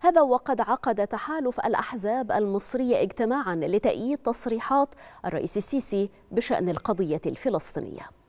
هذا وقد عقد تحالف الأحزاب المصرية اجتماعا لتأييد تصريحات الرئيس السيسي بشأن القضية الفلسطينية.